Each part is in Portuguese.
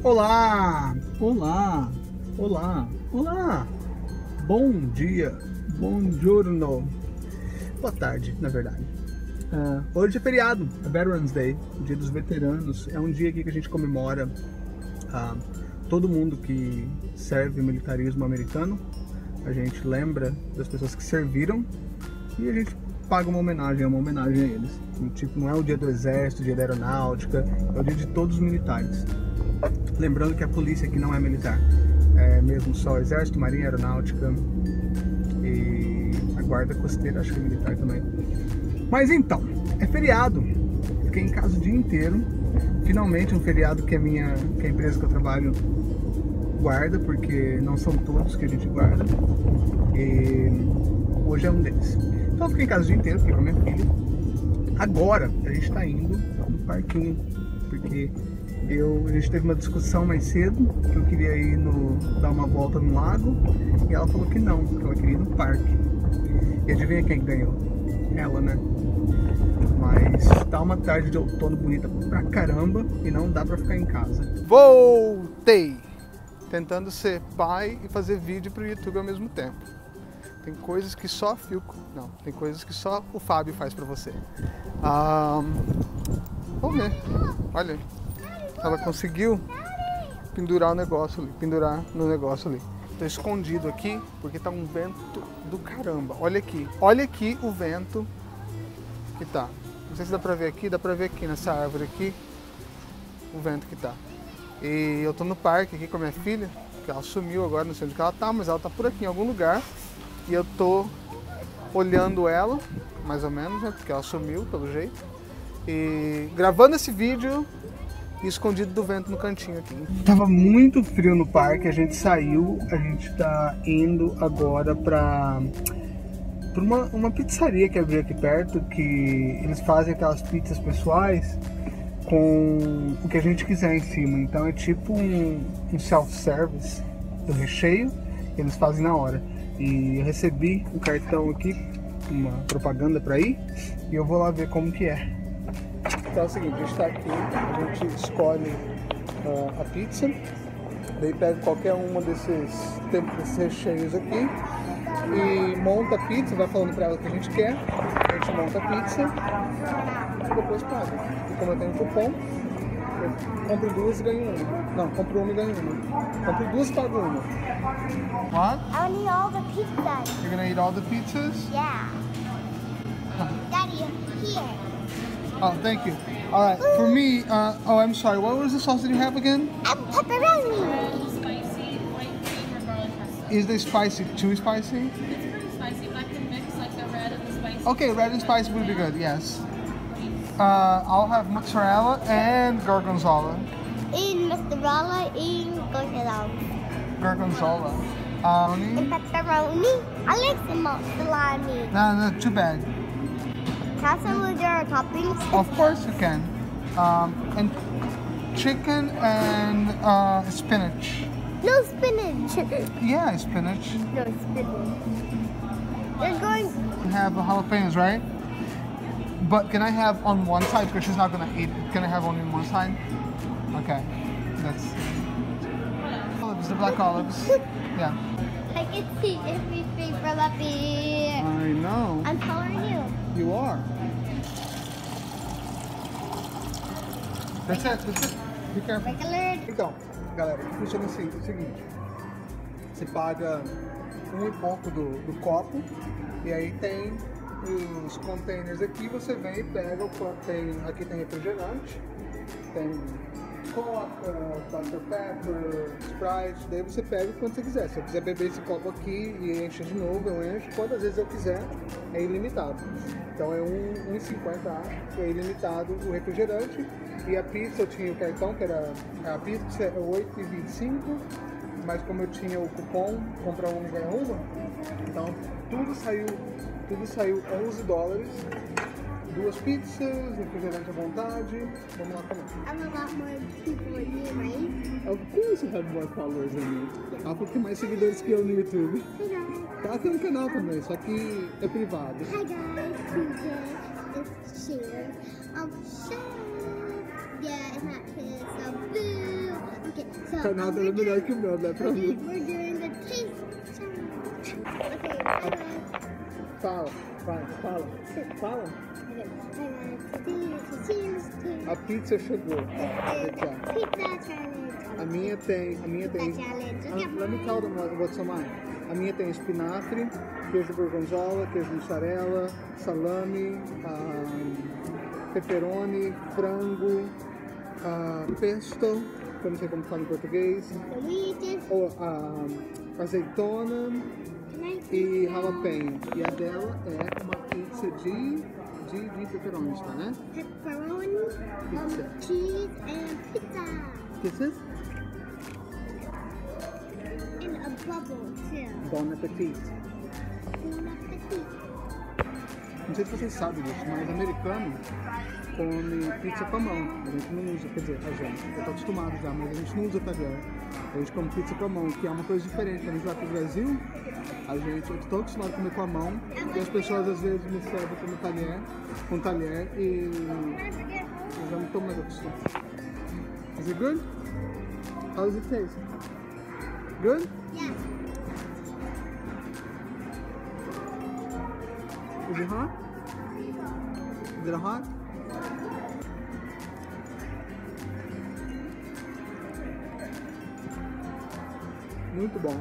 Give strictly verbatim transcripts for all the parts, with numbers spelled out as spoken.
Olá! Olá! Olá! Olá! Bom dia! Buongiorno! Boa tarde, na verdade. Uh, hoje é feriado, é Veterans Day, o Dia dos Veteranos. É um dia aqui que a gente comemora uh, todo mundo que serve o militarismo americano. A gente lembra das pessoas que serviram e a gente paga uma homenagem, é uma homenagem a eles. E, tipo, não é o dia do exército, o dia da aeronáutica, é o dia de todos os militares. Lembrando que a polícia aqui não é militar, é mesmo só exército, marinha, aeronáutica e a guarda costeira, acho que é militar também. Mas então, é feriado, fiquei em casa o dia inteiro, finalmente um feriado que a minha, que a empresa que eu trabalho guarda, porque não são todos que a gente guarda, e hoje é um deles. Então eu fiquei em casa o dia inteiro, fiquei com a minha filha. Agora a gente está indo no parquinho, porque eu, a gente teve uma discussão mais cedo, que eu queria ir no, dar uma volta no lago, e ela falou que não, que ela queria ir no parque. E adivinha quem ganhou? Ela, né? Mas tá uma tarde de outono bonita pra caramba e não dá pra ficar em casa. Voltei! Tentando ser pai e fazer vídeo pro YouTube ao mesmo tempo. Tem coisas que só Filco... Não, tem coisas que só o Fábio faz pra você. Ah, vamos ver. Olha, ela conseguiu pendurar o negócio ali, pendurar no negócio ali. Tô escondido aqui porque tá um vento do caramba. Olha aqui, olha aqui o vento que tá. Não sei se dá pra ver aqui, dá pra ver aqui nessa árvore aqui o vento que tá. E eu tô no parque aqui com a minha filha, que ela sumiu agora, não sei onde que ela tá, mas ela tá por aqui em algum lugar. E eu tô olhando ela, mais ou menos, né, porque ela sumiu pelo jeito. E gravando esse vídeo e escondido do vento no cantinho aqui. Tava muito frio no parque, a gente saiu, a gente tá indo agora pra, pra uma, uma pizzaria que abriu aqui perto, que eles fazem aquelas pizzas pessoais com o que a gente quiser em cima. Então é tipo um, um self-service do recheio, eles fazem na hora. E eu recebi um cartão aqui, uma propaganda pra ir, e eu vou lá ver como que é. Então é o seguinte, a gente tá aqui, a gente escolhe uh, a pizza, daí pega qualquer uma desses, desses recheios aqui e monta a pizza, vai falando pra ela o que a gente quer, a gente monta a pizza e depois paga. E como eu tenho um cupom, eu compro duas e ganho uma. Não, compro uma e ganho uma. Compro duas e pago uma. What? I want to eat all the pizzas. You're gonna eat all the pizzas? Yeah. Daddy, here. Oh, thank you. All right, for me, uh, oh, I'm sorry, what was the sauce that you have again? And pepperoni. Spicy, white cream or garlic pepper. Is they spicy, too spicy? It's pretty spicy, but I can mix like the red and the spicy. Okay, red and spicy would be good, yes. Uh, I'll have mozzarella and gorgonzola. In mozzarella, in gorgonzola. Gorgonzola. Um, And pepperoni. I like some mozzarella. no, no, too bad. Can I have some of your toppings? Of course you can. Um, and chicken and uh, spinach. No spinach. Yeah, spinach. No spinach. They're going... Have the jalapenos, right? But can I have on one side, because she's not gonna eat it. Can I have only on one side? Okay, that's olives, the black olives. Yeah. I can see everything from up here. I know. I'm taller than you. You are. That's it, that's it. Be careful. Regular. Então, galera, funciona assim, é o seguinte. Você paga um e pouco do, do copo, e aí tem os containers aqui, você vem e pega o copo. Tem, aqui tem refrigerante, tem Coca, doutor Pepper, Sprite, daí você pega quando você quiser. Se eu quiser beber esse copo aqui e encher de novo, eu encho quantas vezes eu quiser, é ilimitado. Então é um real e cinquenta centavos, é ilimitado o refrigerante. E a pizza, eu tinha o cartão, que era a pizza é oito e vinte e cinco, mas como eu tinha o cupom, comprar uma e ganhar uma, então tudo saiu, tudo saiu onze dólares. Duas pizzas, refrigerante à vontade. Vamos lá comer. I'm a lot more people than you, right? Of course you have more followers than me. Ela falou que tem mais seguidores que eu no YouTube. Hi guys. Ela tem um canal também, só que é privado. Hi guys. It's share. Um share. Yeah, it's not kids. So boo. Okay. canal dela é melhor que o meu, né? Pra Okay, mim. we're doing the taste challenge. Okay, bye-bye. Fala, vai, fala. Fala. Okay, bye-bye. Cheers, cheers, cheers. A pizza chegou. The pizza challenge. A minha tem, a minha tem. Pizza challenge. Ah, let me tell them what- what's on mine. A minha tem espinafre, queijo gorgonzola, queijo mussarela, salame, ah, pepperoni, frango, ah, pesto, que eu não sei como fala em português, Doritos. ou ah, azeitona e jalapeno. E a dela é uma pizza de, de, de pepperoni, tá, né? Pepperoni, Pizza. um, cheese, and pizza. Kisses? And a bubble, too. Bon appetit. Bon appetit. Não sei se vocês sabem disso, mas americano come pizza com a mão. A gente não usa, quer dizer, a gente. Eu tô acostumado já, mas a gente não usa talher. A gente come pizza com a mão, que é uma coisa diferente. Quando a gente vai pro Brasil, a gente, eu tô acostumado a comer com a mão. E as pessoas às vezes me servem com talher, com talher e eu já não tô mais acostumado. Is it good? How does it taste? Good? Yeah. Is it hot? Is it hot? Muito bom.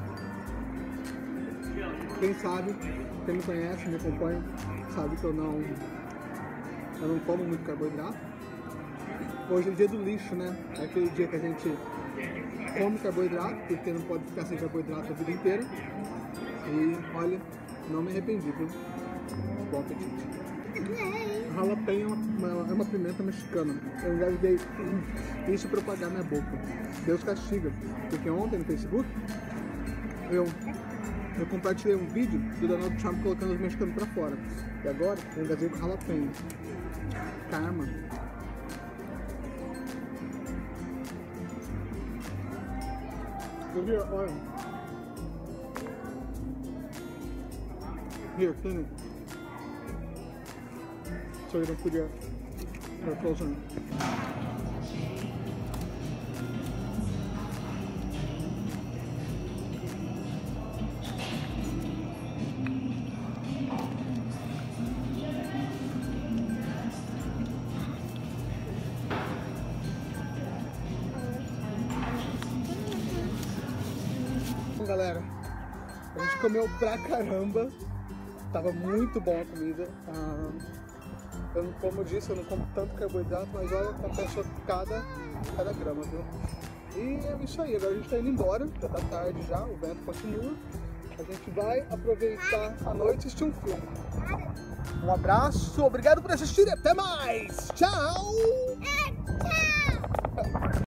Quem sabe, quem me conhece, me acompanha, sabe que eu não, eu não como muito carboidrato. Hoje é o dia do lixo, né? É aquele dia que a gente come carboidrato, porque não pode ficar sem carboidrato a vida inteira. E olha, não me arrependi, viu? Bom apetite. Okay. Jalapeno é uma, é uma pimenta mexicana. Eu engasguei isso pra eu pagar minha boca. Deus castiga. Porque ontem no Facebook eu, eu compartilhei um vídeo do Donald Trump colocando os mexicanos pra fora. E agora eu engasguei com jalapeno. Karma. Here, olha. Here, clean it. So you don't put your, your clothes on. Bom, galera, a gente comeu pra caramba. Tava muito bom a comida. Ah, eu não, como eu disse, eu não como tanto carboidrato, mas olha, compensou cada, cada grama, viu? E é isso aí, agora a gente tá indo embora, já tá tarde já, o vento continua. A gente vai aproveitar a noite e assistir um filme. Um abraço, obrigado por assistir e até mais! Tchau! Tchau!